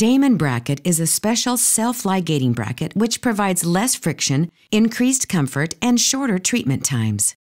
Damon bracket is a special self-ligating bracket which provides less friction, increased comfort, and shorter treatment times.